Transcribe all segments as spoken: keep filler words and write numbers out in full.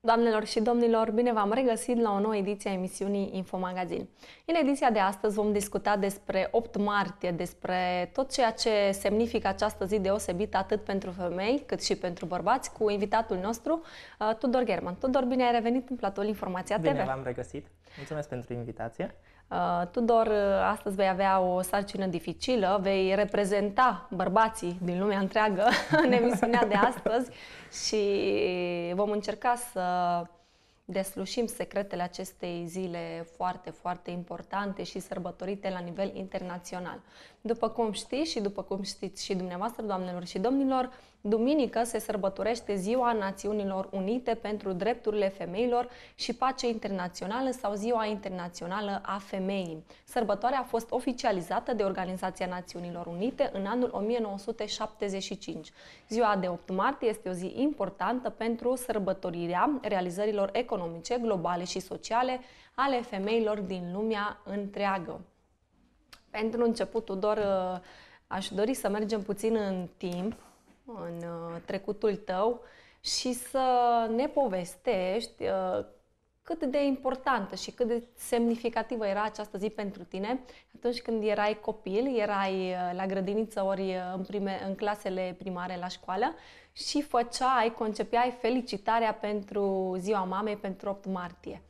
Doamnelor și domnilor, bine v-am regăsit la o nouă ediție a emisiunii Infomagazin. În ediția de astăzi vom discuta despre opt martie, despre tot ceea ce semnifică această zi deosebită atât pentru femei cât și pentru bărbați, cu invitatul nostru, Tudor German. Tudor, bine ai revenit în platoul Informația T V. Bine v-am regăsit. Mulțumesc pentru invitație. Uh, Tudor, astăzi vei avea o sarcină dificilă, vei reprezenta bărbații din lumea întreagă în emisiunea de astăzi și vom încerca să deslușim secretele acestei zile foarte, foarte importante și sărbătorite la nivel internațional. După cum știți și după cum știți și dumneavoastră, doamnelor și domnilor, duminică se sărbătorește Ziua Națiunilor Unite pentru Drepturile Femeilor și Pace Internațională sau Ziua Internațională a Femeii. Sărbătoarea a fost oficializată de Organizația Națiunilor Unite în anul o mie nouă sute șaptezeci și cinci. Ziua de opt martie este o zi importantă pentru sărbătorirea realizărilor economice, globale și sociale ale femeilor din lumea întreagă. Pentru început, Tudor, aș dori să mergem puțin în timp, în trecutul tău și să ne povestești cât de importantă și cât de semnificativă era această zi pentru tine atunci când erai copil, erai la grădiniță ori în, prime, în clasele primare la școală și făceai, concepeai felicitarea pentru Ziua Mamei pentru opt martie.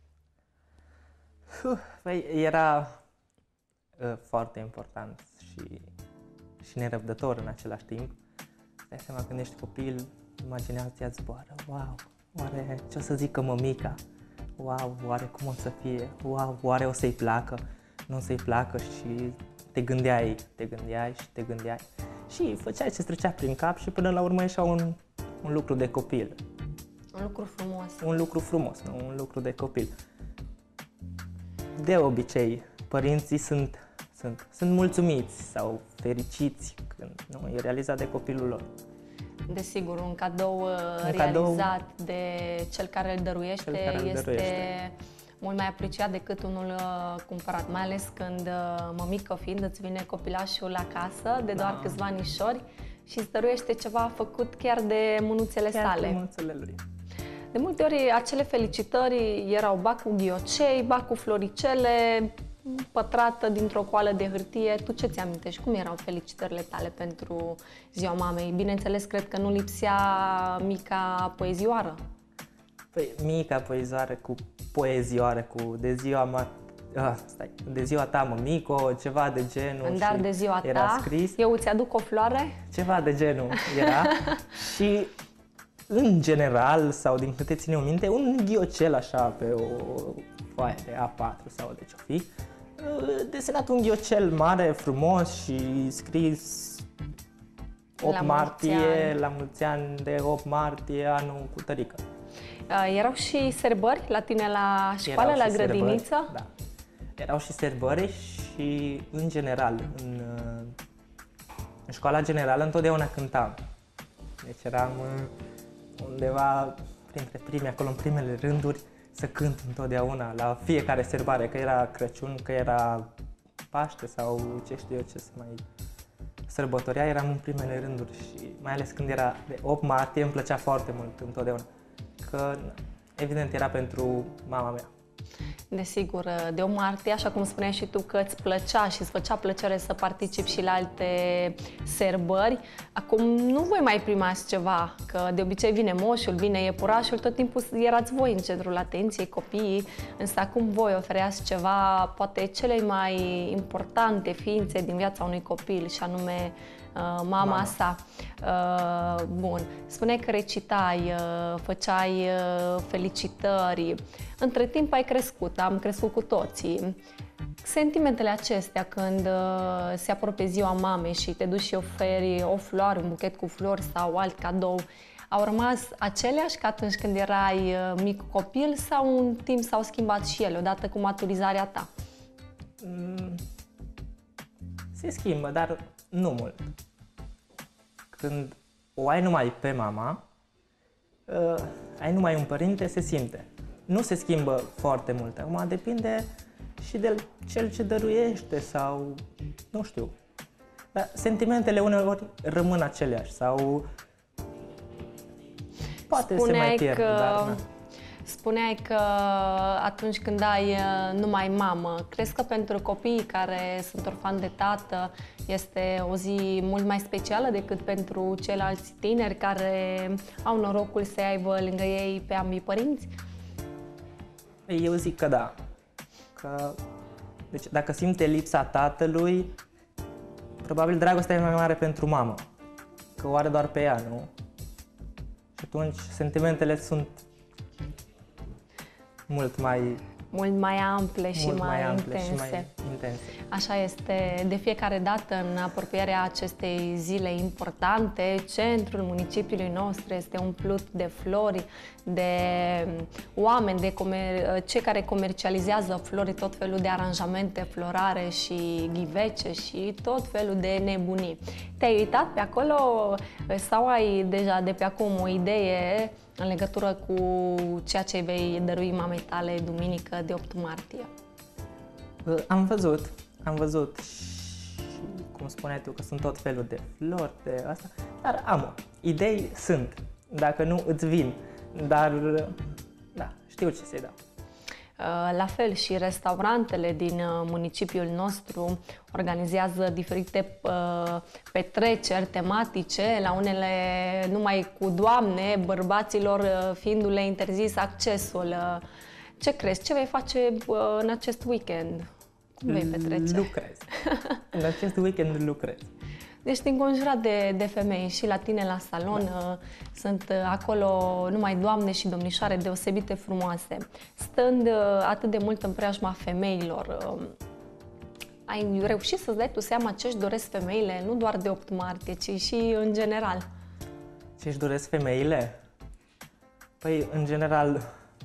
Păi, era uh, foarte important și, și nerăbdător în același timp. Dai seama, când ești copil, imaginația zboară. Wow, oare ce o să zică mămica? Wow, oare cum o să fie? Wow, oare o să-i placă? Nu o să-i placă? Și te gândeai, te gândeai și te gândeai. Și făceai ce trecea prin cap și până la urmă ieșea un, un lucru de copil. Un lucru frumos. Un lucru frumos, nu? Un lucru de copil. De obicei, părinții sunt, sunt, sunt mulțumiți sau fericiți când nu, e realizat de copilul lor. Desigur, un cadou un realizat cadou, de cel care îl dăruiește cel care îl este dăruiește. mult mai apreciat decât unul cumpărat, mai ales când, mămică fiind, îți vine copilașul acasă de doar da. câțiva anișori și îți dăruiește ceva făcut chiar de mânuțele chiar sale. De mânuțele lui. De multe ori acele felicitări erau ba cu ghiocei, ba cu floricele, pătrată dintr-o coală de hârtie. Tu ce ți-amintești? Cum erau felicitările tale pentru Ziua Mamei? Bineînțeles, cred că nu lipsea mica poezioară. Păi, mica poezioară cu poezioară, cu de ziua ma... ah, stai, de ziua ta, mămico, ceva de genul. Dar de ziua era ta, scris. Eu îți aduc o floare? Ceva de genul era. Și în general, sau din câte țin eu minte, un ghiocel așa pe o foaie de A patru sau de ce-o fi, desenat un ghiocel mare, frumos și scris opt martie, la mulți ani de opt martie, anul cu tărică. Uh, erau și serbări la tine la școală, erau la grădiniță? Serbări, da. Erau și serbări și, în general, în, în școala generală întotdeauna cântam. Deci eram undeva printre primii, acolo în primele rânduri, să cânt întotdeauna la fiecare serbare, că era Crăciun, că era Paște sau ce știu eu ce să mai sărbătorea, eram în primele rânduri și mai ales când era de opt martie îmi plăcea foarte mult întotdeauna, că evident era pentru mama mea. Desigur, de opt martie, așa cum spuneai și tu că îți plăcea și îți făcea plăcere să participi și la alte sărbări. Acum nu voi mai primați ceva, că de obicei vine moșul, vine iepurașul, tot timpul erați voi în centrul atenției, copiii, însă acum voi ofereați ceva, poate cele mai importante ființe din viața unui copil, și anume mama, mama sa. Bun, spuneai că recitai, făceai felicitări. Între timp ai crescut, am crescut cu toții. Sentimentele acestea când se apropie Ziua Mamei și te duci și oferi o floare, un buchet cu flori sau alt cadou, au rămas aceleași ca atunci când erai mic copil sau în timp s-au schimbat și ele, odată cu maturizarea ta? Mm, se schimbă, dar nu mult. Când o ai numai pe mama, uh, ai numai un părinte, se simte. Nu se schimbă foarte mult. Acum depinde și de cel ce dăruiește sau nu știu. Dar sentimentele uneori rămân aceleași sau poate Spuneai se mai pierd. că Dar, Spuneai că atunci când ai uh, numai mamă, crezi că pentru copiii care sunt orfani de tată este o zi mult mai specială decât pentru ceilalți tineri care au norocul să aibă lângă ei pe ambii părinți? Eu zic că da. Că, deci dacă simte lipsa tatălui, probabil dragostea e mai mare pentru mamă, că o are doar pe ea, nu? Și atunci sentimentele sunt mult mai Mult mai ample și mult mai, mai ample intense. și mai intense. Așa este, de fiecare dată în apropierea acestei zile importante, centrul municipiului nostru este umplut de flori, de oameni, de comer- cei care comercializează flori, tot felul de aranjamente florare și ghivece și tot felul de nebunii. Te-ai uitat pe acolo sau ai deja de pe acum o idee în legătură cu ceea ce vei dărui mamei tale duminică de opt martie? Am văzut, am văzut și cum spuneai tu că sunt tot felul de flori, de asta, dar am, idei sunt, dacă nu îți vin, dar da, știu ce să-i dau. La fel și restaurantele din municipiul nostru organizează diferite petreceri tematice, la unele numai cu doamne, bărbaților fiindu-le interzis accesul. Ce crezi? Ce vei face în acest weekend? Cum vei petrece? Lucrez. În acest weekend lucrez. Ești înconjurat de, de femei și la tine la salon da. Sunt acolo numai doamne și domnișoare deosebite frumoase. Stând atât de mult în preajma femeilor, ai reușit să-ți dai tu seama ce își doresc femeile, nu doar de opt martie, ci și în general? Ce își doresc femeile? Păi, în general,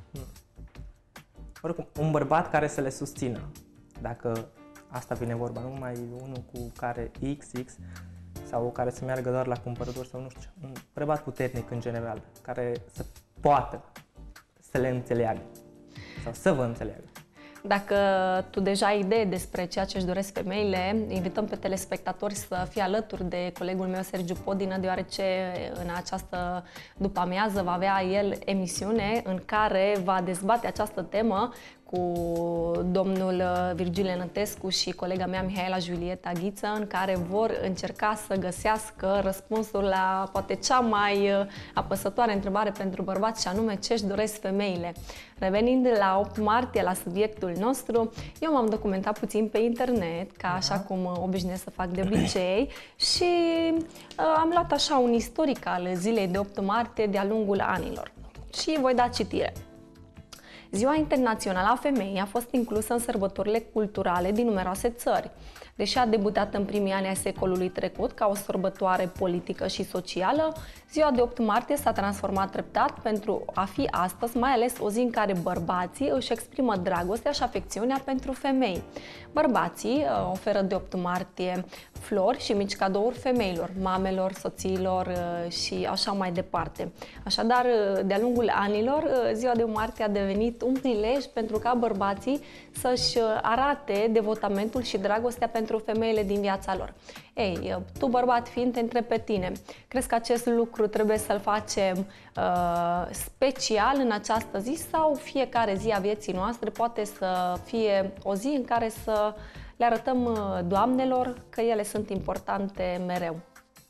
oricum, un bărbat care să le susțină. Dacă asta vine vorba, nu numai unul cu care X X sau care să meargă doar la cumpărături sau nu știu ce. Un bărbat puternic în general, care să poată să le înțeleagă sau să vă înțeleagă. Dacă tu deja ai idee despre ceea ce își doresc femeile, invităm pe telespectatori să fie alături de colegul meu Sergiu Podină, deoarece în această după-amiază va avea el emisiune în care va dezbate această temă cu domnul Virgil Nătescu și colega mea Mihaela Julieta Ghiță, în care vor încerca să găsească răspunsul la poate cea mai apăsătoare întrebare pentru bărbați, și anume ce își doresc femeile. Revenind la opt martie, la subiectul nostru, eu m-am documentat puțin pe internet, ca așa cum obișnuiesc să fac de obicei, și am luat așa un istoric al zilei de opt martie de-a lungul anilor. Și voi da citire. Ziua Internațională a Femeii a fost inclusă în sărbătorile culturale din numeroase țări. Deși a debutat în primii ani ai secolului trecut ca o sărbătoare politică și socială, ziua de opt martie s-a transformat treptat pentru a fi astăzi mai ales o zi în care bărbații își exprimă dragostea și afecțiunea pentru femei. Bărbații oferă de opt martie flori și mici cadouri femeilor, mamelor, soțiilor și așa mai departe. Așadar, de-a lungul anilor, ziua de opt martie a devenit un prilej pentru ca bărbații să-și arate devotamentul și dragostea pentru femeile din viața lor. Ei, tu bărbat fiind, te întreb pe tine, crezi că acest lucru trebuie să-l facem uh, special în această zi sau fiecare zi a vieții noastre poate să fie o zi în care să le arătăm doamnelor că ele sunt importante mereu?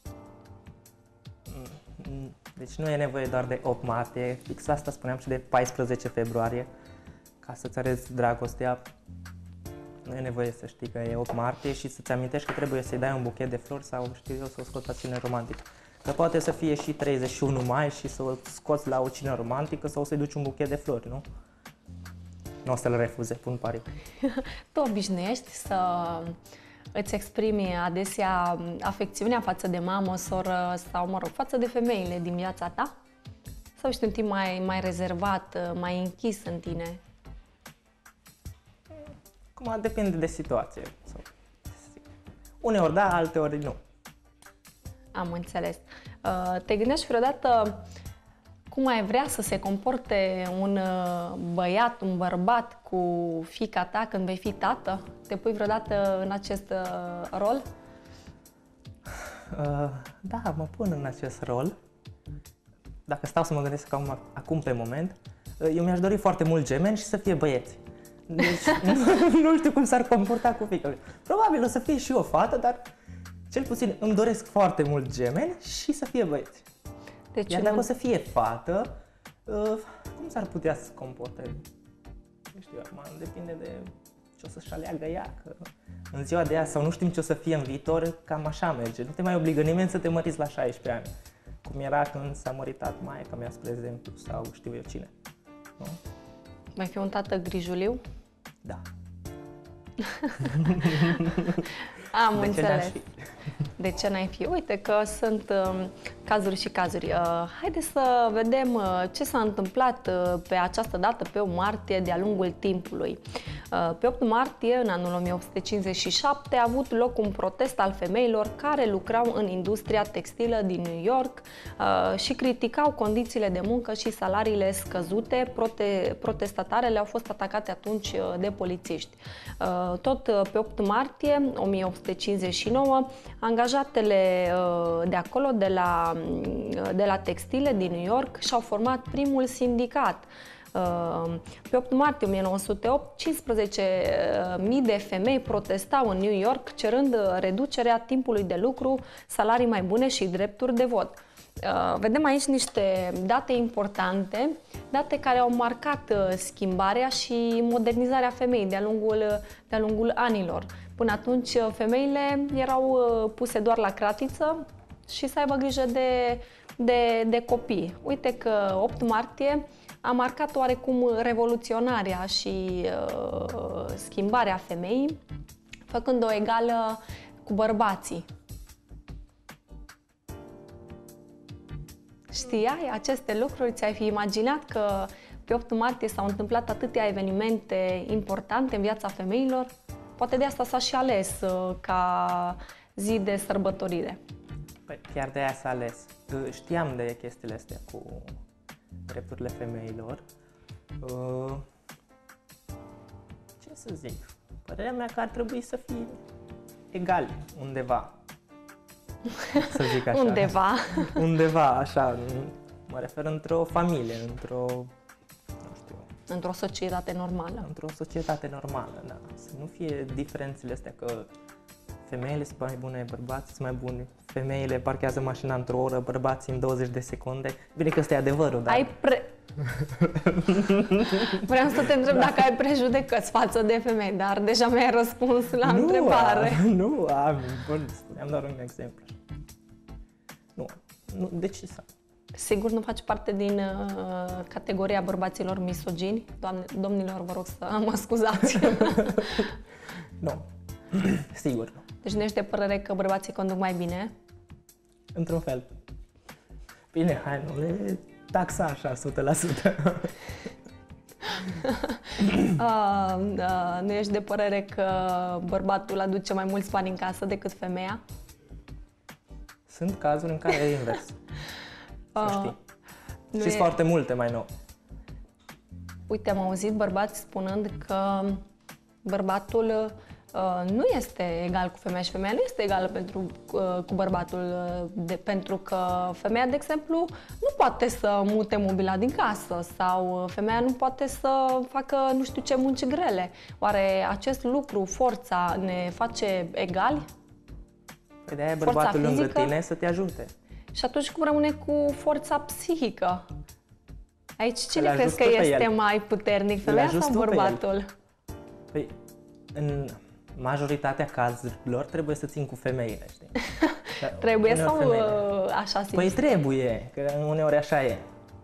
Deci nu e nevoie doar de opt martie, fix asta spuneam și de paisprezece februarie, ca să-ți arăți dragostea. Nu e nevoie să știi că e opt martie și să-ți amintești că trebuie să-i dai un buchet de flori sau știu eu, să o scoți la cină romantică. Că poate să fie și treizeci și unu mai și să o scoți la o cină romantică sau să-i duci un buchet de flori, nu? Nu o să-l refuze, pun pariu. Tu obișnuiești să îți exprimi adesea afecțiunea față de mamă, soră sau, mă rog, față de femeile din viața ta? Sau ești un timp mai, mai rezervat, mai închis în tine? Acum depinde de situație. Uneori da, alteori nu. Am înțeles. Te gândești vreodată cum ai vrea să se comporte un băiat, un bărbat cu fiica ta când vei fi tată? Te pui vreodată în acest rol? Uh, da, mă pun în acest rol. Dacă stau să mă gândesc acum, acum pe moment, Eu mi-aș dori foarte mult gemeni și să fie băieți. Deci nu, nu știu cum s-ar comporta cu fiica. Probabil o să fie și o fată, dar cel puțin îmi doresc foarte mult gemeni și să fie băieți. Deci Iar dacă nu... o să fie fată, cum s-ar putea să se comporte? Nu știu, acum depinde de ce o să-și aleagă ea, că în ziua de azi sau nu știm ce o să fie în viitor, cam așa merge. Nu te mai obligă nimeni să te măriți la șaisprezece ani, cum era când s-a măritat maica mea, spre exemplu, sau știu eu cine. Nu? Mai fi un tată grijuliu? Da. Am de înțeles. Ce de ce n-ai fi? Uite că sunt uh, cazuri și cazuri. Uh, haideți să vedem uh, ce s-a întâmplat uh, pe această dată, pe opt martie, de-a lungul timpului. Uh, pe opt martie, în anul o mie opt sute cincizeci și șapte, a avut loc un protest al femeilor care lucrau în industria textilă din New York uh, și criticau condițiile de muncă și salariile scăzute. Prote- protestatarele au fost atacate atunci uh, de polițiști. Uh, tot uh, pe opt martie o mie opt sute cincizeci și nouă, angajatele de acolo, de la, de la textile din New York, și-au format primul sindicat. Pe opt martie o mie nouă sute opt, cincisprezece mii de femei protestau în New York cerând reducerea timpului de lucru, salarii mai bune și drepturi de vot. Vedem aici niște date importante, date care au marcat schimbarea și modernizarea femeii de-a lungul, de-a lungul anilor. Până atunci, femeile erau puse doar la cratiță și să aibă grijă de, de, de copii. Uite că opt martie a marcat oarecum revoluționarea și uh, schimbarea femeii, făcând-o egală cu bărbații. Știai aceste lucruri? Ți-ai fi imaginat că pe opt martie s-au întâmplat atâtea evenimente importante în viața femeilor? Poate de asta s-a și ales uh, ca zi de sărbătorire. Păi, chiar de aia s-a ales. Știam de chestiile astea cu drepturile femeilor. Uh, ce să zic? Părerea mea că ar trebui să fie egali undeva. Să zic așa. Undeva. Undeva, așa. Mă refer într-o familie, într-o... Într-o societate normală. Într-o societate normală, da. Să nu fie diferențele astea că femeile sunt mai bune, bărbații sunt mai buni, femeile parchează mașina într-o oră, bărbații în douăzeci de secunde. Bine că ăsta e adevărul, dar... Ai pre... Vreau să te întreb da. dacă ai prejudecăți față de femei, dar deja mi-ai răspuns la nu, întrebare. Am, nu am, bun, spuneam doar un exemplu. Nu, nu, de ce să... Sigur nu faci parte din uh, categoria bărbaților misogini? Doamne, domnilor, vă rog să mă scuzați. Nu, sigur nu. Deci nu ești de părere că bărbații conduc mai bine? Într-un fel. Bine, hai, nu le taxa așa, o sută la sută. uh, uh, nu ești de părere că bărbatul aduce mai mulți bani în casă decât femeia? Sunt cazuri în care e invers. Să știi. Uh, Știți e... foarte multe mai nou. Uite, am auzit bărbați spunând că bărbatul uh, nu este egal cu femeia și femeia nu este egală pentru, uh, cu bărbatul, uh, de, pentru că femeia, de exemplu, nu poate să mute mobila din casă sau femeia nu poate să facă nu știu ce munci grele. Oare acest lucru, forța, ne face egali? Păi de-aia bărbatul lângă tine să te ajute. Și atunci cum rămâne cu forța psihică? Aici cine crezi că este mai puternic, femeia sau bărbatul? Păi, în majoritatea cazurilor trebuie să țin cu femeile, știi? Trebuie sau femeile. Așa simți? Păi trebuie, că uneori așa e.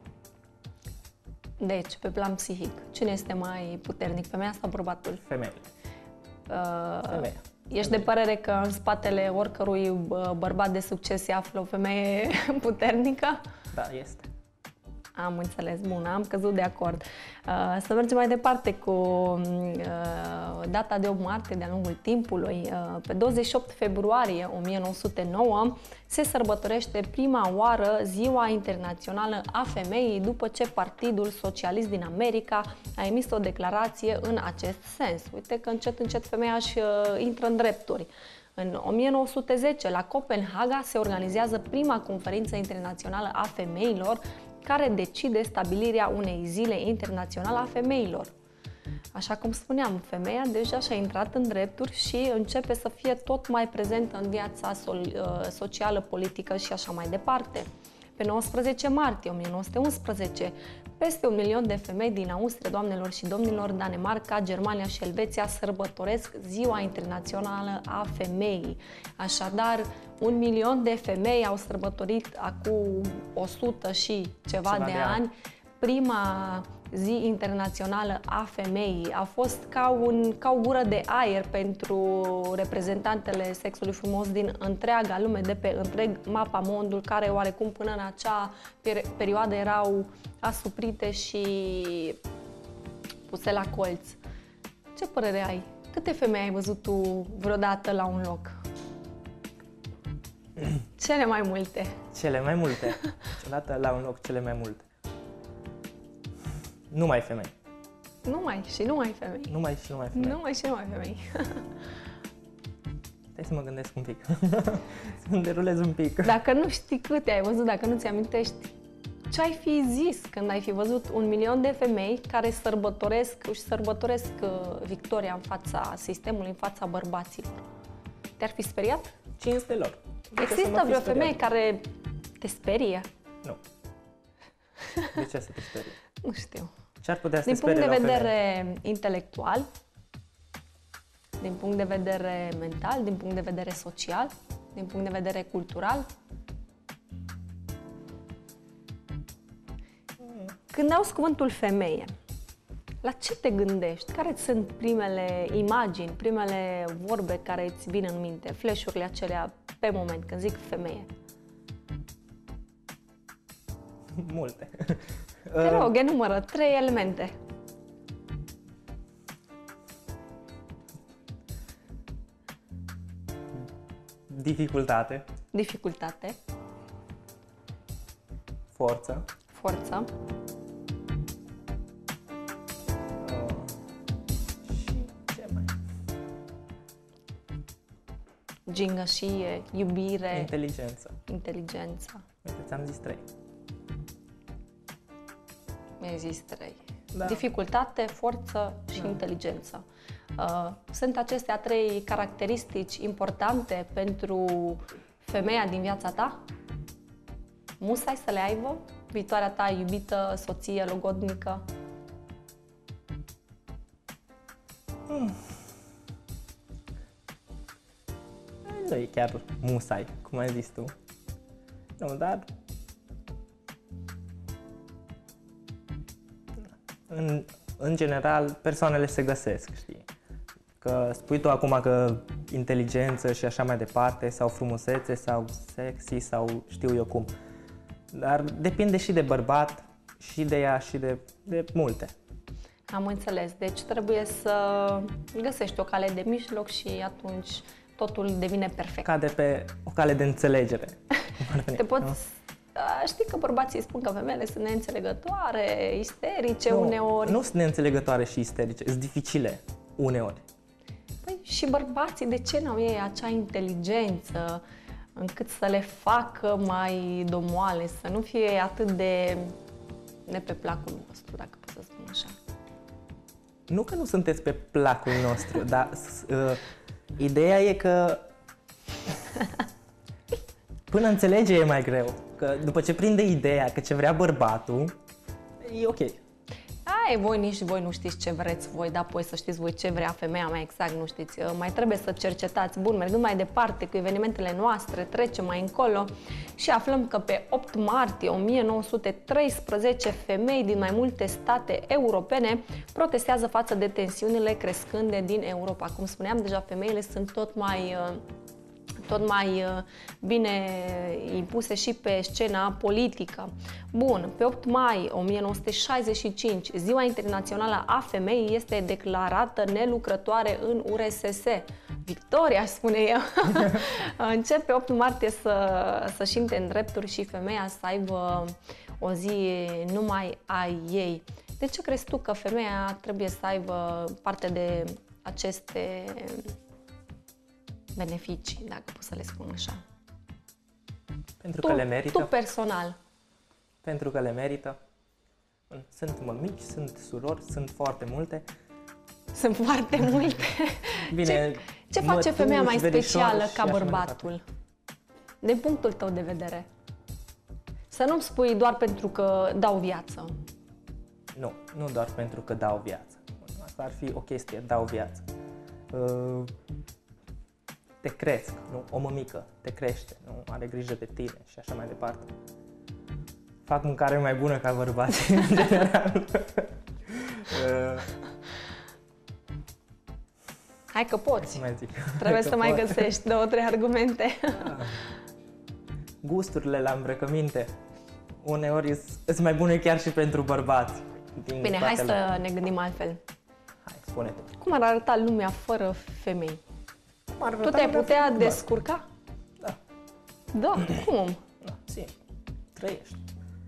Deci, pe plan psihic, cine este mai puternic, femeia sau bărbatul? Femeile. Uh, Femeia. Ești de părere că în spatele oricărui bărbat de succes se află o femeie puternică? Da, este. Am înțeles, bun, am căzut de acord. Uh, să mergem mai departe cu uh, data de opt martie de-a lungul timpului. Uh, pe douăzeci și opt februarie o mie nouă sute nouă se sărbătorește prima oară Ziua Internațională a Femeii, după ce Partidul Socialist din America a emis o declarație în acest sens. Uite că încet, încet femeia își uh, intră în drepturi. În o mie nouă sute zece, la Copenhaga, se organizează prima conferință internațională a femeilor, care decide stabilirea unei zile internaționale a femeilor. Așa cum spuneam, femeia deja și-a intrat în drepturi și începe să fie tot mai prezentă în viața socială, politică și așa mai departe. Pe nouăsprezece martie o mie nouă sute unsprezece, peste un milion de femei din Austria, doamnelor și domnilor, Danemarca, Germania și Elveția sărbătoresc Ziua Internațională a Femeii. Așadar, un milion de femei au sărbătorit acum o sută și ceva, ceva de, de ani, ani prima zi internațională a femeii. A fost ca, un, ca o gură de aer pentru reprezentantele sexului frumos din întreaga lume, de pe întreg mapamondul, care oarecum până în acea perioadă erau asuprite și puse la colț. Ce părere ai? Câte femei ai văzut tu vreodată la un loc? Cele mai multe. Cele mai multe. Niciodată la un loc cele mai multe. Numai femei. Numai și numai femei. Numai și numai femei. Numai și numai femei. Stai să mă gândesc un pic. Să mă derulez un pic. Dacă nu știi câte ai văzut, dacă nu ți amintești, ce ai fi zis când ai fi văzut un milion de femei care sărbătoresc, își sărbătoresc victoria în fața sistemului, în fața bărbaților? Te-ar fi speriat? Cinste lor. Există vreo femeie care te sperie? Nu. De ce să te sperie? Nu știu. Ce-ar putea să din te sperie punct de la vedere intelectual, din punct de vedere mental, din punct de vedere social, din punct de vedere cultural? Când auzi cuvântul femeie, la ce te gândești? Care sunt primele imagini, primele vorbe care îți vin în minte, flash-urile acelea pe moment, când zic femeie? Multe. Te rog, enumără trei elemente. Dificultate. Dificultate. Forță. Forță. Uh, și ce mai? Gingășie, iubire. Inteligență. Inteligență. Uite, ți-am zis trei. Mi-ai zis trei. Da. Dificultate, forță și da. inteligență. Uh, sunt acestea trei caracteristici importante pentru femeia din viața ta? Musai să le aibă? Viitoarea ta iubită, soție, logodnică? Hmm. Nu e chiar musai, cum ai zis tu. Nu, dar În, în general, persoanele se găsesc, știi? Că spui tu acum că inteligență și așa mai departe, sau frumusețe, sau sexy, sau știu eu cum. Dar depinde și de bărbat, și de ea, și de, de multe. Am înțeles. Deci trebuie să găsești o cale de mijloc și atunci totul devine perfect. Cade pe o cale de înțelegere. Te poți... Știi că bărbații spun că femeile sunt neînțelegătoare, isterice nu, uneori. Nu sunt neînțelegătoare și isterice, sunt dificile uneori. Păi și bărbații, de ce n-au ei acea inteligență încât să le facă mai domoale, să nu fie atât de ne pe placul nostru, dacă pot să spun așa? Nu că nu sunteți pe placul nostru, dar uh, ideea e că până înțelege e mai greu. Că după ce prinde ideea că ce vrea bărbatul, e ok. Ai, voi nici voi nu știți ce vreți voi, dar apoi să știți voi ce vrea femeia, mai exact nu știți. Mai trebuie să cercetați. Bun, mergând mai departe cu evenimentele noastre, trecem mai încolo și aflăm că pe opt martie o mie nouă sute treisprezece femei din mai multe state europene protestează față de tensiunile crescânde din Europa. Cum spuneam, deja femeile sunt tot mai... tot mai bine impuse și pe scena politică. Bun, pe opt mai o mie nouă sute șaizeci și cinci, Ziua Internațională a Femeii este declarată nelucrătoare în U R S S. Victoria, spune eu. Începe opt martie să, să-și intre în drepturi și femeia să aibă o zi numai a ei. De ce crezi tu că femeia trebuie să aibă parte de aceste beneficii, dacă pot să le spun așa? Pentru tu, că le merită. Tu personal. Pentru că le merită. Sunt mămici, sunt surori, sunt foarte multe. Sunt foarte multe. Bine, ce, ce face femeia mai specială ca bărbatul? Mai din punctul tău de vedere. Să nu-mi spui doar pentru că dau viață. Nu, nu doar pentru că dau viață. Asta ar fi o chestie, dau viață. Uh, te cresc, nu? O mămică te crește, nu? Are grijă de tine și așa mai departe. Fac mâncare mai bună ca bărbații, în general. uh, Hai că poți. mai zic. Trebuie să mai găsești două, trei argumente. Gusturile la îmbrăcăminte uneori sunt mai bune chiar și pentru bărbați. Bine, hai să ne gândim altfel. Hai, spune-te. Cum ar arăta lumea fără femei? Cum ar Tu arăta te-ai lumea putea fără descurca? Da. Da, cum? Da, sim. Trăiești.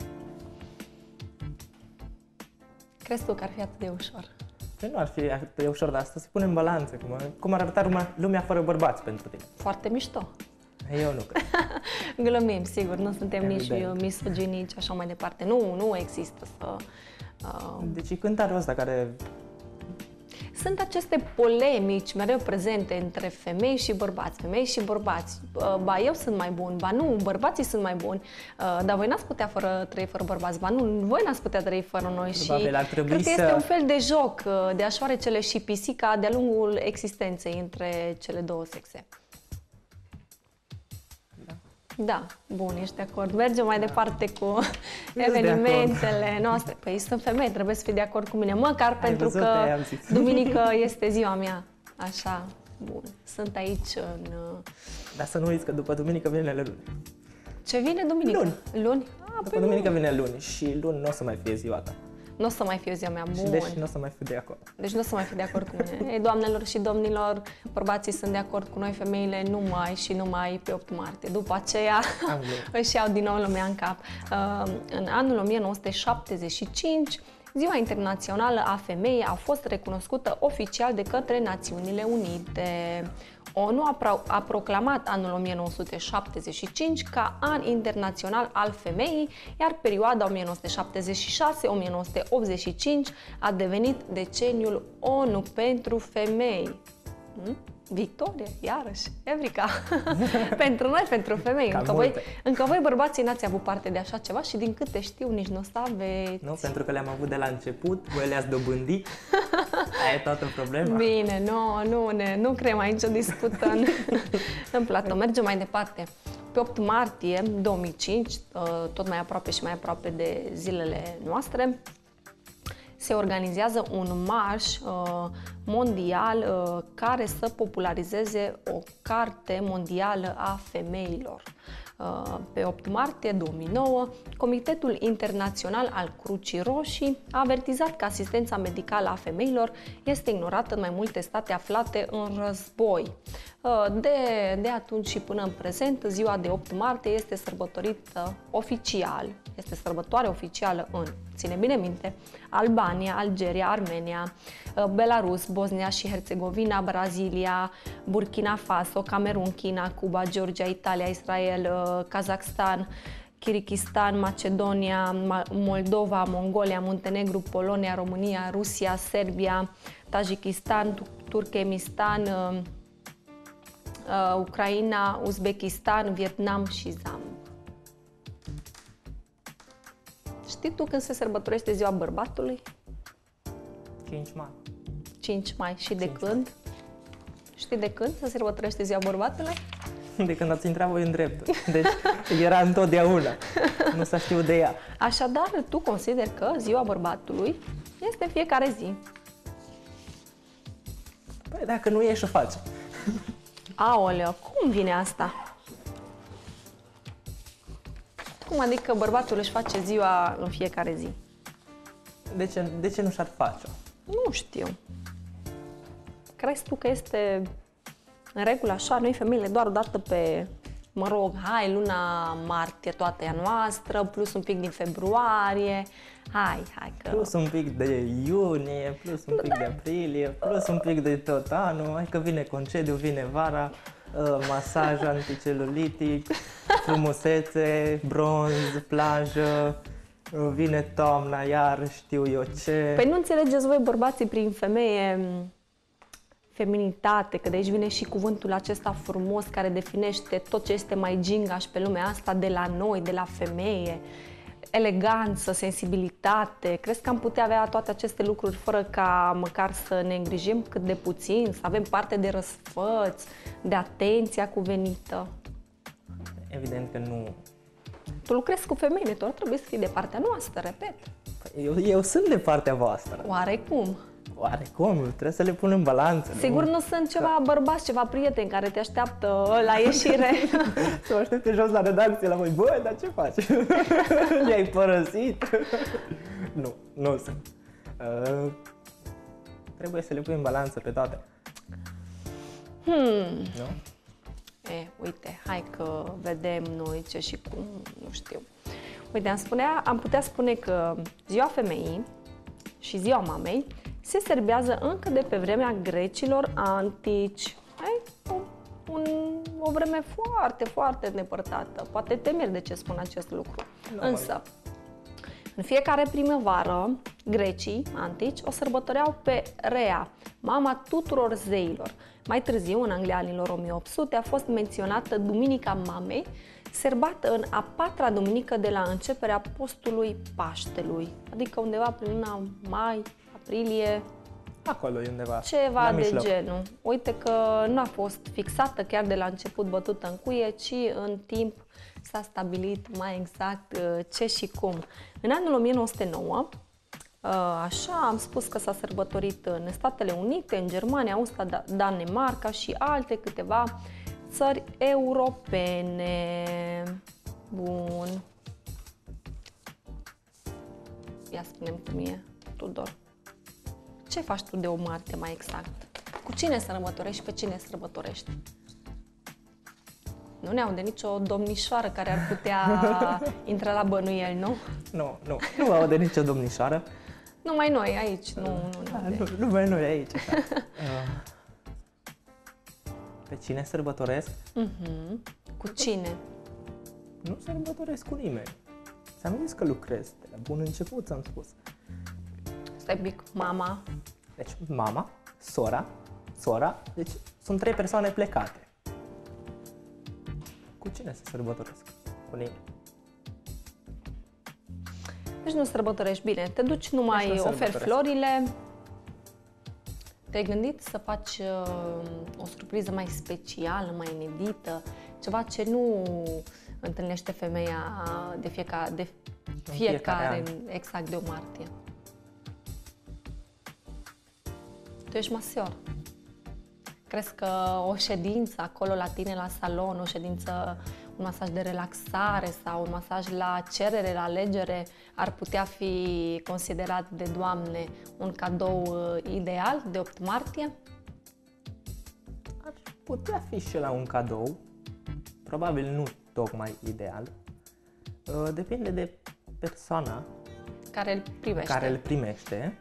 Crezi tu că ar fi atât de ușor? Păi nu ar fi atât de ușor, dar asta se pune în balanță. Cum, cum ar arăta lumea, lumea fără bărbați pentru tine? Foarte mișto. Eu nu cred. Glumim, sigur, nu suntem Evident. nici misogini, nici așa mai departe. Nu, nu există să... Uh... Deci cântarul ăsta care... Sunt aceste polemici mereu prezente între femei și bărbați, femei și bărbați. Uh, ba, eu sunt mai bun, ba nu, bărbații sunt mai buni, uh, dar voi n-ați putea fără, trăi fără bărbați, ba nu, voi n-ați putea trăi fără noi. Probabil și ar trebui cred că să... este un fel de joc uh, de așoarecele și pisica de-a lungul existenței între cele două sexe. Da, bun, ești de acord. Mergem mai da. departe cu evenimentele de noastre. Păi sunt femei, trebuie să fii de acord cu mine, măcar Ai pentru văzut, că duminică este ziua mea. Așa, bun. Sunt aici în... Dar să nu uiți că după duminică vine luni. Ce vine duminică? Luni. Luni? Ah, după păi duminică luni. vine luni și luni nu o să mai fie ziua ta. Nu o să mai fie ziua mea, bun. Și deci nu o să mai fiu de acord. Deci nu o să mai fiu de acord cu mine. Ei, doamnelor și domnilor, bărbații sunt de acord cu noi, femeile numai și numai pe opt martie. După aceea își iau din nou lumea în cap. În anul o mie nouă sute șaptezeci și cinci, Ziua Internațională a Femeii a fost recunoscută oficial de către Națiunile Unite. ONU a, pro- a proclamat anul o mie nouă sute șaptezeci și cinci ca an internațional al femeii, iar perioada o mie nouă sute șaptezeci și șase - o mie nouă sute optzeci și cinci a devenit deceniul ONU pentru femei. Hm? Victorie, iarăși, Evrica, pentru noi, pentru femei. Încă voi, încă voi, bărbații, n-ați avut parte de așa ceva și din câte știu, nici nu o să aveți. Nu, pentru că le-am avut de la început, voi le-ați dobândit, aia e toată problema. Bine, nu, nu, ne, nu creăm aici o dispută în, în platou. Mergem mai departe. Pe opt martie două mii cinci, tot mai aproape și mai aproape de zilele noastre, se organizează un marș uh, mondial uh, care să popularizeze o carte mondială a femeilor. Uh, pe opt martie două mii nouă, Comitetul Internațional al Crucii Roșii a avertizat că asistența medicală a femeilor este ignorată în mai multe state aflate în război. Uh, de, de atunci și până în prezent, ziua de opt martie este sărbătorită oficial, este sărbătoare oficială în, ține bine minte, Albania, Algeria, Armenia, Belarus, Bosnia și Herțegovina, Brazilia, Burkina Faso, Camerun, China, Cuba, Georgia, Italia, Israel, Kazakhstan, Kirghistan, Macedonia, Moldova, Mongolia, Muntenegru, Polonia, România, Rusia, Serbia, Tajikistan, Turkmenistan, Ucraina, Uzbekistan, Vietnam și Zambia. Știi tu când se sărbătorește ziua bărbatului? cinci mai. cinci mai. Și de când? Știi de când se sărbătorește ziua bărbatului? De când ați intrat voi în dreptul. Deci era întotdeauna. Nu s-a știut de ea. Așadar, tu consideri că ziua bărbatului este în fiecare zi? Păi dacă nu e, și o faci. Aoleu, cum vine asta? Cum adică bărbatul își face ziua în fiecare zi? De ce, de ce nu și-ar face-o? Nu știu. Crezi tu că este în regulă așa? Noi femeile doar o dată pe, mă rog, hai, luna martie toată ea noastră, plus un pic din februarie. Hai, hai că... Plus un pic de iunie, plus un pic de aprilie, plus un pic de tot anul. Hai că vine concediu, vine vara, masaj anticelulitic, frumusețe, bronz, plajă, vine toamna, iar știu eu ce... Păi nu înțelegeți voi, bărbații, prin femeie, feminitate, că de aici vine și cuvântul acesta frumos care definește tot ce este mai gingaș pe lumea asta de la noi, de la femeie, eleganță, sensibilitate. Crezi că am putea avea toate aceste lucruri fără ca măcar să ne îngrijim cât de puțin, să avem parte de răsfăți, de atenția cuvenită? Evident că nu. Tu lucrezi cu femeile, tu ar trebui să fii de partea noastră, repet. Eu, eu sunt de partea voastră. Oarecum. Oarecum, trebuie să le pun în balanță. Sigur nu, nu sunt ceva bărbați, ceva prieteni care te așteaptă la ieșire. Să mă aștepte jos la redacție la voi. Băi, dar ce faci? Le-ai părăsit? Nu, nu sunt. Uh, trebuie să le pui în balanță pe toate. Hmm. Nu? E, uite, hai că vedem noi ce și cum, nu știu. Uite, am, spunea, am putea spune că ziua femeii și ziua mamei se serbează încă de pe vremea grecilor antici. Hai? O, un, o vreme foarte, foarte îndepărtată. Poate te miri de ce spun acest lucru. Nu, Însă, în fiecare primăvară, grecii antici o sărbătoreau pe Rea, mama tuturor zeilor. Mai târziu, în Anglia anilor o mie opt sute, a fost menționată Duminica Mamei, sărbată în a patra duminică de la începerea postului Paștelui, adică undeva prin luna mai, aprilie, Acolo e undeva. ceva la de mijloc. genul. Uite că nu a fost fixată chiar de la început bătută în cuie, ci în timp s-a stabilit mai exact ce și cum. În anul o mie nouă sute nouă, așa am spus că s-a sărbătorit în Statele Unite, în Germania, Austria, Danemarca și alte câteva țări europene. Bun. Ia spune-mi cum e, Tudor. Ce faci tu de o martie mai exact? Cu cine sărbătorești și pe cine sărbătorești? Nu ne aude nicio domnișoară care ar putea intra la bănuiel, nu? Nu, nu, nu aude nicio domnișoară. Numai noi aici, nu, nu ne Da, aude. nu, numai noi aici. Da. Uh, Pe cine sărbătoresc? Mhm. Cu cine? Nu sărbătoresc cu nimeni. Ți-am zis că lucrez. De la bun început ți-am spus. Stai un pic, mama. Deci mama, sora, sora, deci sunt trei persoane plecate. Cu cine să sărbătoresc? Cu nimeni. Deci nu sărbătorești bine, te duci numai, Deci nu oferi sărbătoresc. florile. Te-ai gândit să faci uh, o surpriză mai specială, mai inedită, ceva ce nu întâlnește femeia de fiecare, de fiecare fiecare, an. exact de o martie. Tu ești masior. Crezi că o ședință acolo la tine la salon, o ședință, un masaj de relaxare sau un masaj la cerere, la alegere, ar putea fi considerat de doamne un cadou uh, ideal de opt martie? Ar putea fi și la un cadou. Probabil nu tocmai ideal. Uh, Depinde de persoana Care îl privește. care îl primește.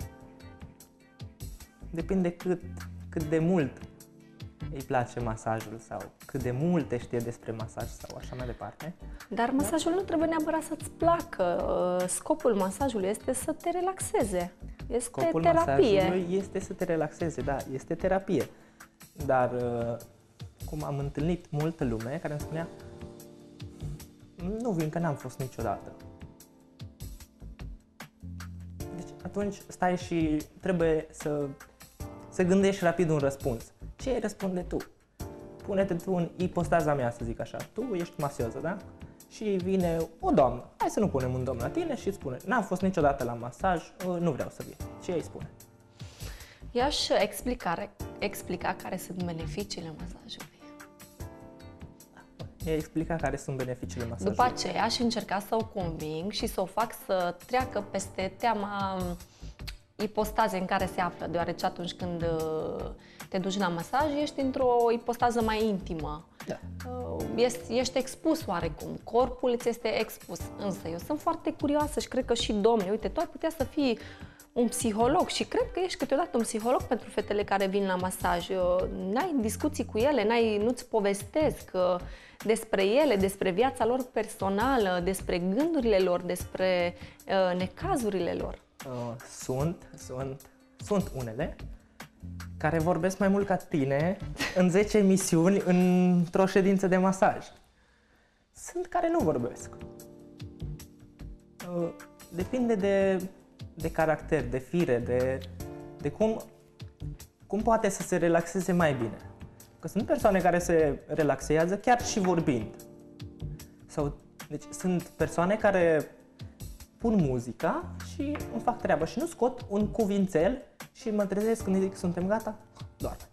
Depinde cât, cât de mult îi place masajul sau cât de multe știe despre masaj sau așa mai departe. Dar masajul nu trebuie neapărat să-ți placă. Uh, Scopul masajului este să te relaxeze. Este Scopul terapie. masajului este să te relaxeze, da, este terapie. Dar uh, cum am întâlnit multă lume care îmi spunea nu vin că n-am fost niciodată. Deci atunci stai și trebuie să, să gândești rapid un răspuns. Ce îi răspunde tu? Pune-te tu în ipostaza mea, să zic așa. Tu ești masioză, da? Și vine o doamnă. Hai să nu punem un domn la tine și îți spune n-am fost niciodată la masaj, nu vreau să vin. Ce îi spune? I-aș explica, explica care sunt beneficiile masajului. I-ai explicat care sunt beneficiile masajului. După aceea aș încerca să o conving și să o fac să treacă peste teama ipostazei în care se află, deoarece atunci când uh, te duci la masaj, ești într-o ipostază mai intimă. Da. Uh, Ești, ești expus oarecum, corpul îți este expus. Însă eu sunt foarte curioasă și cred că și domnii, uite, tu ai putea să fii un psiholog și cred că ești câteodată un psiholog pentru fetele care vin la masaj. N-ai discuții cu ele, n-ai, nu-ți povestesc despre ele, despre viața lor personală, despre gândurile lor, despre uh, necazurile lor. Uh, sunt, sunt, sunt unele care vorbesc mai mult ca tine în zece emisiuni într-o ședință de masaj. Sunt care nu vorbesc. Uh, depinde de, de caracter, de fire, de, de cum, cum poate să se relaxeze mai bine. Că sunt persoane care se relaxează chiar și vorbind. Sau, deci sunt persoane care pun muzica și îmi fac treaba și nu scot un cuvințel și mă trezesc când zic suntem gata, doarme.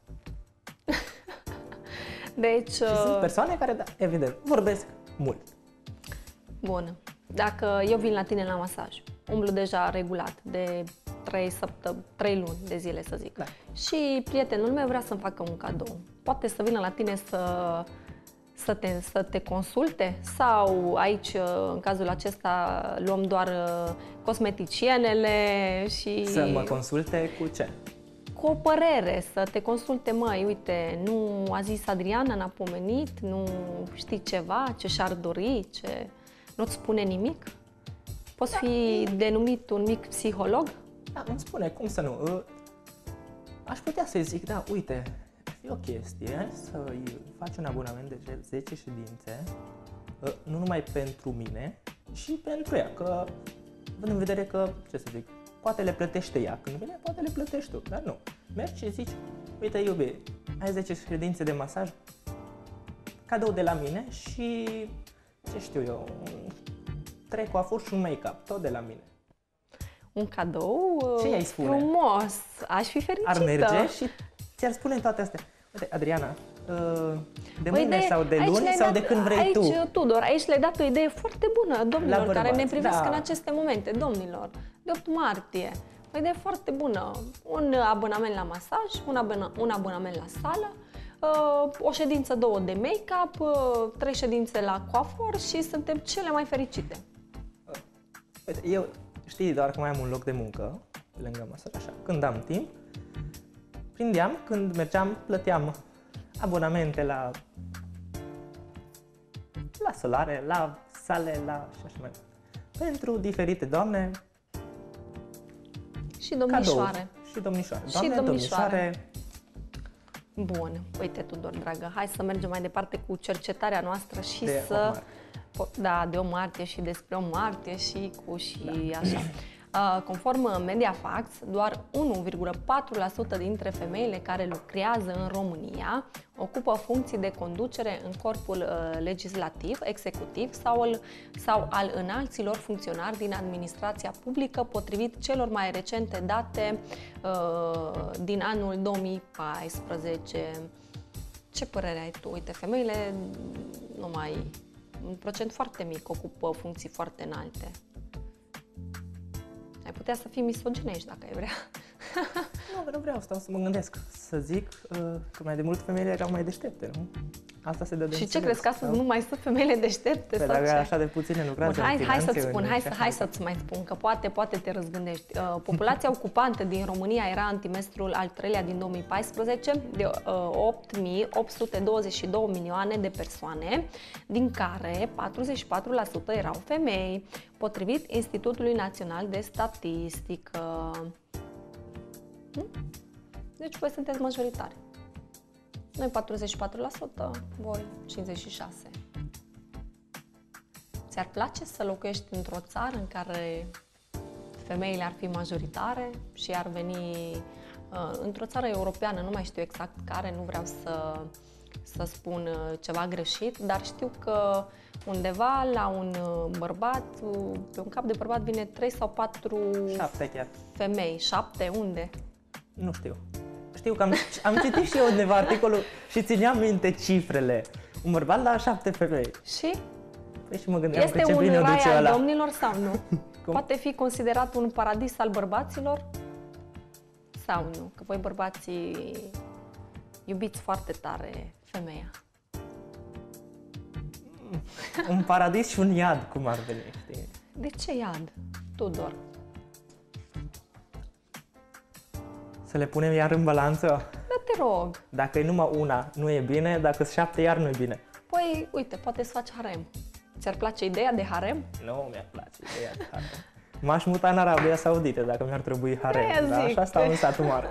Deci... Și uh... sunt persoane care, da, evident, vorbesc mult. Bun. Dacă eu vin la tine la masaj, umblu deja regulat de trei săptămâni, trei luni de zile, să zic. Da. Și prietenul meu vrea să-mi facă un cadou. Poate să vină la tine să, să, te, să te consulte? Sau aici, în cazul acesta, luăm doar cosmeticienele și... Să mă consulte cu ce? Cu o părere, să te consulte, măi, uite, nu a zis Adriana, n-a pomenit, nu știi ceva, ce și-ar dori, ce... Nu-ți spune nimic? Poți da. fi denumit un mic psiholog? Da, îmi spune, cum să nu? Aș putea să-i zic, da, uite, e o chestie, să-i faci un abonament de zece ședințe, nu numai pentru mine, și pentru ea, că, având în vedere că, ce să zic, poate le plătește ea, când vine, poate le plătești tu, dar nu. Mergi și zici, uite, iubi, ai zece ședințe de masaj, cadou de la mine și, ce știu eu, trei coafuri și un make-up, tot de la mine. Un cadou ce i-ai spune? Frumos, aș fi fericită. Ar merge și ți-ar spune toate astea. Uite, Adriana, de mâine idee, sau de luni sau dat, de când vrei aici, tu. Aici, Tudor, aici le-ai dat o idee foarte bună domnilor bărbați, care ne privesc da. în aceste momente, domnilor, de opt martie. O idee foarte bună. Un abonament la masaj, un, abona, un abonament la sală, o ședință, două de make-up, trei ședințe la coafor și suntem cele mai fericite. Uite, eu știi doar că mai am un loc de muncă pe lângă masaj, așa, când am timp, prindeam, când mergeam, plăteam abonamente la la solare, la sale, la și așa mai departe. Pentru diferite doamne și domnișoare. Cadouri. Și domnișoare. Doamne, și domnișoare. domnișoare. Bun, uite Tudor, dragă, hai să mergem mai departe cu cercetarea noastră și de să... Da, de o martie și despre o martie și cu și da. așa. Conform Mediafax, doar unu virgulă patru la sută dintre femeile care lucrează în România ocupă funcții de conducere în corpul legislativ, executiv sau al, sau al înalților funcționari din administrația publică, potrivit celor mai recente date uh, din anul două mii paisprezece. Ce părere ai tu? Uite, femeile nu mai... un procent foarte mic ocupă funcții foarte înalte. Ai putea să fii misoginești dacă ai vrea. Nu, nu vreau, stau să mă gândesc. Să zic uh, că mai de mult femeile erau mai deștepte, nu? Asta se dă de Și ce crezi, că astăzi nu mai sunt femeile deștepte? Păi dacă așa de puține lucrează Bun, hai, în hai finanțe, să-ți spun, în hai, să, hai să-ți mai spun, că poate, poate te răzgândești. Uh, populația ocupantă din România era în trimestrul al treilea din două mii paisprezece de uh, opt mii opt sute douăzeci și două milioane de persoane, din care patruzeci și patru la sută erau femei, potrivit Institutului Național de Statistică. Deci voi sunteți majoritari. Noi patruzeci și patru la sută, voi cincizeci și șase la sută. Ți-ar place să locuiești într-o țară în care femeile ar fi majoritare și ar veni uh, într-o țară europeană, nu mai știu exact care, nu vreau să, să spun ceva greșit, dar știu că undeva la un bărbat, pe un cap de bărbat vine trei sau patru Șapte chiar. femei. Șapte? Unde? Nu știu. Știu că am, am citit și eu undeva articolul și țineam minte cifrele. Un bărbat la șapte femei. Și? Păi și mă gândeam este că ce un bine o rai duce al ăla. domnilor sau nu? Poate fi considerat un paradis al bărbaților? Sau nu? Că voi bărbații iubiți foarte tare femeia. Un paradis și un iad, cum ar veni, știi? De ce iad, Tudor? Să le punem iar în balanță? Da, te rog. Dacă e numai una, nu e bine, dacă sunt șapte, iar nu e bine. Păi, uite, poate să faci harem. Ți-ar place ideea de harem? Nu mi-ar place ideea de harem. M-aș muta în Arabia Saudită dacă mi-ar trebui harem, Aia dar zic. așa stau în satul mare.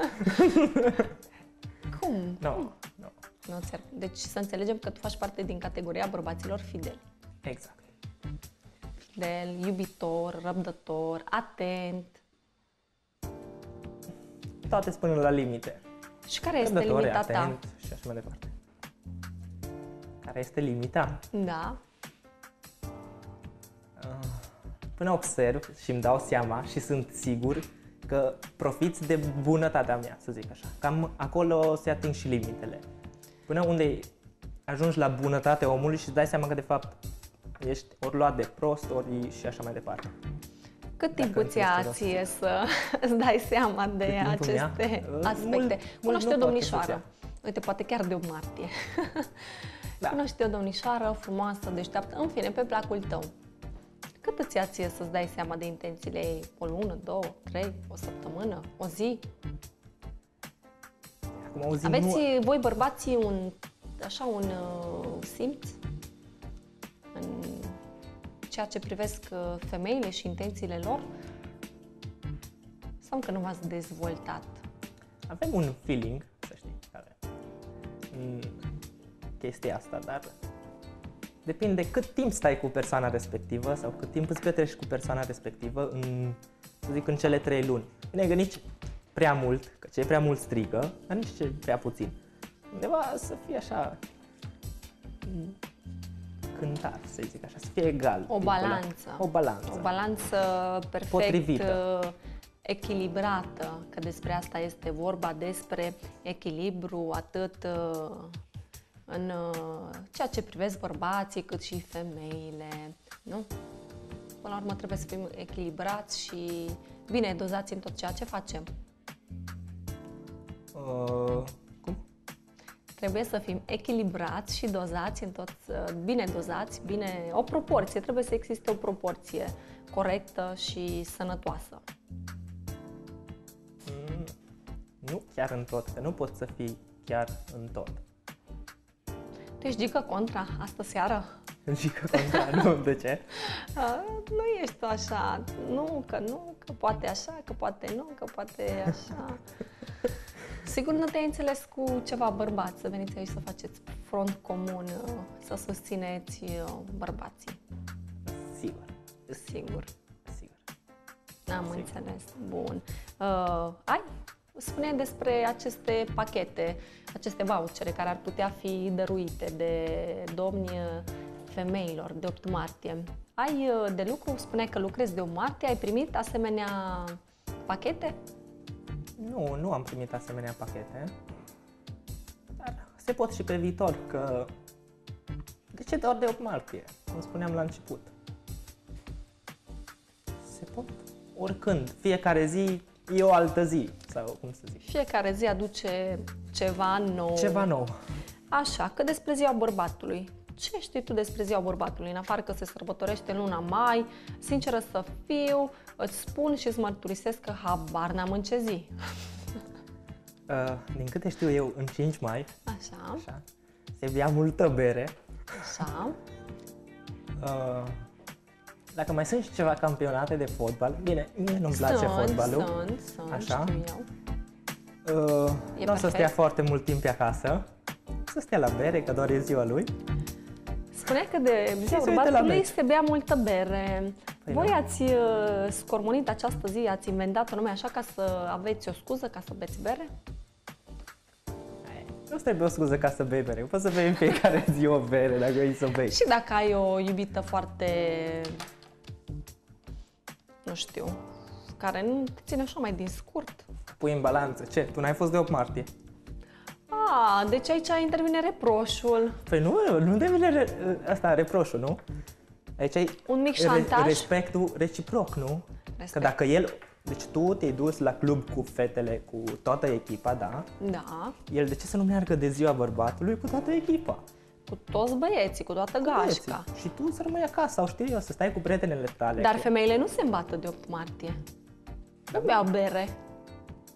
Cum? Nu, nu. Nu ți-ar... Deci să înțelegem că tu faci parte din categoria bărbaților fideli. Exact. Fidel, iubitor, răbdător, atent. Toate spun la limite. Și care este Răbdător, limita ta? atent și așa mai departe. Care este limita? Da. Până observ și îmi dau seama și sunt sigur că profiți de bunătatea mea, să zic așa. Cam acolo se ating și limitele. Până unde ajungi la bunătatea omului și îți dai seama că de fapt ești ori luat de prost, ori și așa mai departe. Cât timp Dacă îți ia înțelegi ție să îți dai seama de timpul aceste mi-ia? aspecte? Mult- mult Cunoște nu o poate domnișoară. să-ți ia. Uite, poate chiar de o martie. Da. Cunoște o domnișoară frumoasă, deșteaptă, în fine, pe placul tău. Cât îți ia ție să-ți dai seama de intențiile ei? O lună, două, trei, o săptămână, o zi? Acum o zi Aveți nu... voi bărbații un, așa, un uh, simț în ceea ce privesc uh, femeile și intențiile lor? Sau că nu v-ați dezvoltat? Avem un feeling, să știi, care mm, chestia asta, dar depinde cât timp stai cu persoana respectivă sau cât timp îți petreci cu persoana respectivă în, să zic, în cele trei luni. Bine, că nici prea mult, că ce e prea mult strică, dar nici ce e prea puțin. Undeva să fie așa mm, cântar, să zic așa, să fie egal. O timpul ăla. balanță. O balanță. O balanță perfect Potrivită. uh, echilibrată, că despre asta este vorba, despre echilibru atât uh, în uh, ceea ce privesc bărbații, cât și femeile, nu? Până la urmă trebuie să fim echilibrați și bine dozați în tot ceea ce facem. Uh, cum? Trebuie să fim echilibrați și dozați în tot, uh, bine dozați, bine, o proporție, trebuie să existe o proporție corectă și sănătoasă. Mm, nu chiar în tot, că nu poți să fii chiar în tot. Tu ești gică contra astă seară? Zic că contra, nu, de ce? A, nu ești tu așa, nu, că nu, că poate așa, că poate nu, că poate așa. Sigur nu te-ai înțeles cu ceva bărbați, să veniți aici să faceți front comun, să susțineți bărbații. Sigur, Sigur, sigur. am Sigur. înțeles. Bun. Uh, ai, spune despre aceste pachete, aceste vouchere care ar putea fi dăruite de domni femeilor de opt martie. Ai uh, de lucru, spuneai că lucrezi de opt martie, ai primit asemenea pachete? Nu, nu am primit asemenea pachete, dar se pot și pe viitor, că de ce doar de opt martie, cum spuneam la început? Se pot oricând, fiecare zi e o altă zi, sau cum să zic. Fiecare zi aduce ceva nou. Ceva nou. Așa, că despre ziua bărbatului. Ce știi tu despre ziua bărbatului? În afară că se sărbătorește în luna mai, sinceră să fiu, îți spun și îți mărturisesc că habar n-am în ce zi. Uh, din câte știu eu, în cinci mai, Așa, așa, se bea multă bere. așa. Uh, dacă mai sunt și ceva campionate de fotbal, bine, mie nu-mi place Sunt, fotbalul. sunt, sunt, Așa. știu eu. Uh, E nu o să perfect. stea foarte mult timp pe acasă, să stea la bere, că doar e ziua lui. Spuneai că de ziua se uită la bărbatului meci. se bea multă bere. Păi Voi da. ați uh, scormonit această zi, ați inventat-o numai așa ca să aveți o scuză ca să beți bere? Nu trebuie o scuză ca să bei bere, poți să bei în fiecare zi o bere dacă vrei să o bei. Și dacă ai o iubită foarte, nu știu, care nu te ține așa mai din scurt. Pui în balanță, ce? Tu n-ai fost de opt martie? Ah, deci aici intervine reproșul. Păi nu, nu devine re, asta reproșul, nu? Aici e Un mic re- șantaj. respectul reciproc, nu? Respect. Că dacă el, deci tu te-ai dus la club cu fetele, cu toată echipa, da? Da, El de ce să nu meargă de ziua bărbatului cu toată echipa? cu toți băieții, cu toată gașca. Și tu să rămâi acasă sau știu eu, să stai cu prietenele tale. Dar cu... femeile nu se îmbată de opt martie. Nu beau bere.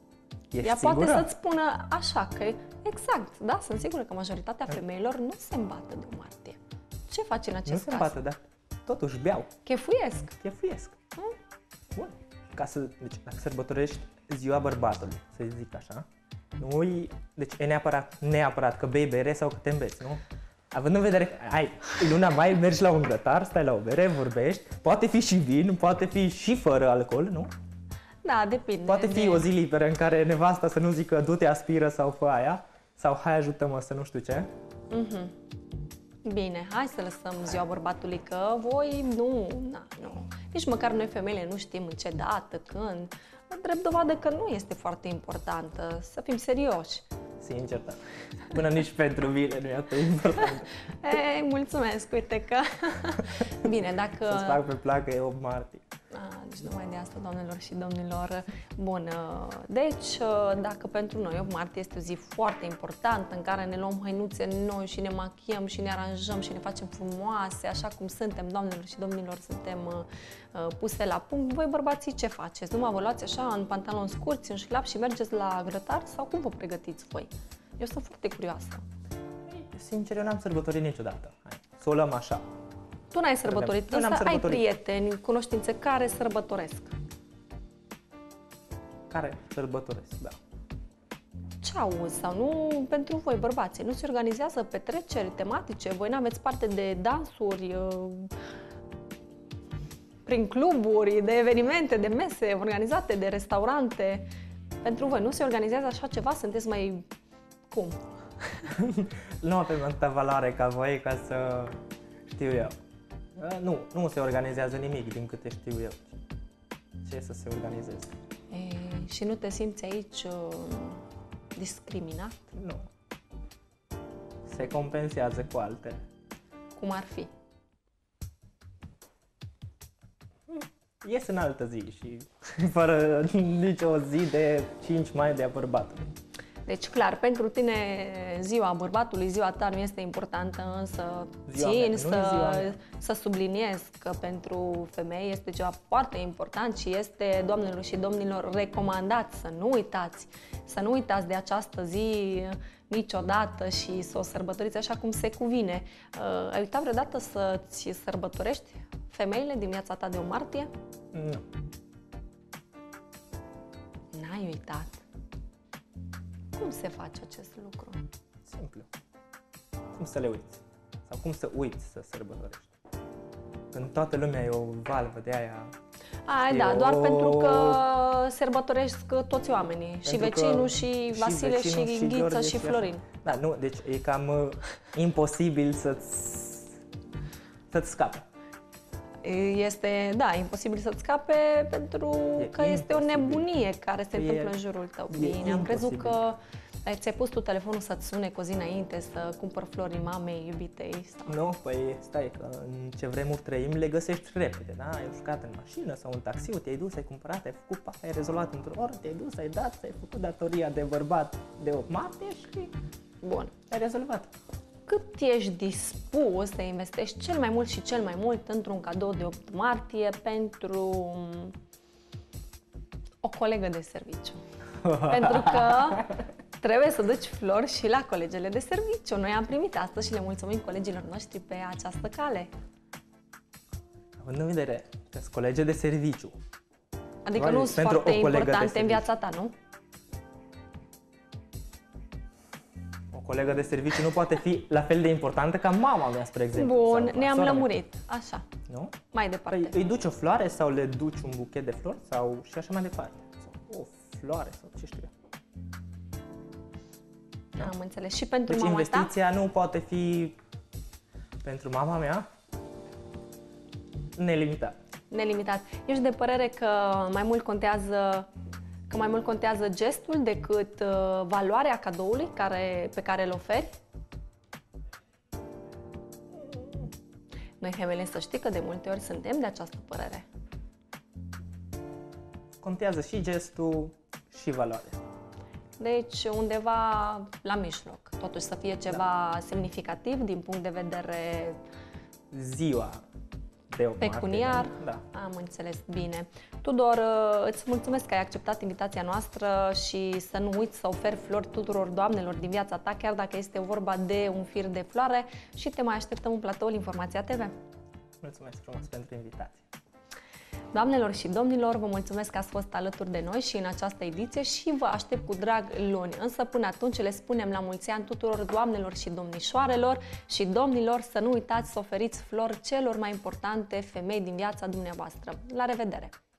Ești Ea sigură? poate să-ți spună așa, că exact, da, sunt sigură că majoritatea femeilor nu se îmbată de o martie. Ce faci în acest Nu se caz? îmbată, dar totuși beau, Chefuiesc. chefuiesc. Hmm? Bun. Ca să, deci, dacă sărbătorești ziua bărbatului, să zic așa, nu deci e neapărat, neapărat că bei bere sau că te îmbeți, nu? Având în vedere că ai luna mai, mergi la un grătar, stai la o bere, vorbești, poate fi și vin, poate fi și fără alcool, nu? Da, depinde. Poate fi de... o zi liberă în care nevasta să nu zică du-te, aspiră sau fă aia, sau hai ajută-mă să nu știu ce. Mm-hmm. Bine, hai să lăsăm ziua bărbatului, că voi nu, na, nu. Nici măcar noi femeile nu știm în ce dată, când. Drept dovadă că nu este foarte importantă, să fim serioși. Sincer, da. Până nici pentru mine nu e atât de important. Ei, mulțumesc, uite că... Bine, dacă... Să-ți fac pe placă e opt martie. A, deci numai de asta, doamnelor și domnilor. Bun, deci dacă pentru noi opt martie este o zi foarte importantă în care ne luăm hăinuțe noi și ne machiem și ne aranjăm și ne facem frumoase, așa cum suntem, doamnelor și domnilor, suntem uh, puse la punct, voi bărbații ce faceți? Numai vă luați așa în pantaloni scurți, în șlap și mergeți la grătar sau cum vă pregătiți voi? Eu sunt foarte curioasă. Sincer, eu n-am sărbătorit niciodată. Hai, să o luăm așa. Tu n-ai sărbătorit, Eu n-am însă ai sărbătorit. prieteni, cunoștințe care sărbătoresc. Care sărbătoresc, da. Ce auzi sau nu pentru voi, bărbații? Nu se organizează petreceri tematice? Voi n-aveți parte de dansuri, uh, prin cluburi, de evenimente, de mese organizate, de restaurante? Pentru voi nu se organizează așa ceva? Sunteți mai... cum? Nu avem atâta valoare ca voi ca să știu eu. Nu, nu se organizează nimic din câte știu eu. Ce să se organizeze? E, și nu te simți aici uh, discriminat? Nu. Se compensează cu altele. Cum ar fi? Ies în altă zi și fără nicio zi de cinci mai de a bărbatului. Deci, clar, pentru tine ziua bărbatului, ziua ta nu este importantă, însă Ziua țin mea, nu e ziua să, mea. să subliniez că pentru femei este ceva foarte important și este, doamnelor și domnilor, recomandat să nu uitați, să nu uitați de această zi niciodată și să o sărbătoriți așa cum se cuvine. Uh, ai uitat vreodată să-ți sărbătorești femeile din viața ta de o martie? Nu. N-ai uitat. Cum se face acest lucru? Simplu. Cum să le uiți? Sau cum să uiți să sărbătorești? Când toată lumea e o valvă de aia. Ai, E da, o- doar pentru că sărbătoresc toți oamenii, și Pentru că vecinul, și Vasile, și, vecinul, Ghiță, Gheorghe, și așa. Florin. Da, nu, deci e cam uh, imposibil să-ți să-ți scape. Este, da, imposibil să-ți scape pentru E că este o imposibil. nebunie care se E- întâmplă în jurul tău. e Bine, am crezut imposibil. că ai- ți-ai pus tu telefonul să-ți sune cu o zi înainte, să cumpăr flori mamei, iubitei. Sau... Nu, păi stai că în ce vremuri trăim le găsești repede, da? Ai urcat în mașină sau în taxiu, te-ai dus, ai cumpărat, ai făcut pac, ai rezolvat într-o oră, te-ai dus, ai dat, ai făcut datoria de bărbat de opt martie și Bun. ai rezolvat. Cât ești dispus să investești cel mai mult și cel mai mult într-un cadou de opt martie pentru o colegă de serviciu? Pentru că trebuie să duci flori și la colegele de serviciu. Noi am primit astăzi și le mulțumim colegilor noștri pe această cale. Având în vedere că sunt colege de serviciu, Adică Vai, nu sunt pentru foarte o colegă de importante în serviciu. viața ta, nu? o colegă de serviciu nu poate fi la fel de importantă ca mama mea, spre exemplu. Bun, sau ne-am sora mea. lămurit. Așa, Nu? mai departe. Păi îi duci o floare sau le duci un buchet de flori sau și așa mai departe. Sau o floare sau ce știu eu. Am înțeles. Și pentru Deci mama ta? investiția nu poate fi pentru mama mea nelimitat. Nelimitat. Ești de părere că mai mult contează că mai mult contează gestul decât uh, valoarea cadoului care, pe care îl oferi? Noi femeile, să știi că de multe ori suntem de această părere. Contează și gestul și valoarea. Deci undeva la mijloc, totuși să fie ceva semnificativ din punct de vedere... Ziua de opt pecuniar. martie, da. Am înțeles bine. Tudor, îți mulțumesc că ai acceptat invitația noastră și să nu uiți să oferi flori tuturor doamnelor din viața ta, chiar dacă este vorba de un fir de floare, și te mai așteptăm în platoul Informația T V. Mulțumesc frumos pentru invitație. Doamnelor și domnilor, vă mulțumesc că ați fost alături de noi și în această ediție și vă aștept cu drag luni. Însă până atunci le spunem la mulți ani tuturor doamnelor și domnișoarelor și domnilor să nu uitați să oferiți flori celor mai importante femei din viața dumneavoastră. La revedere!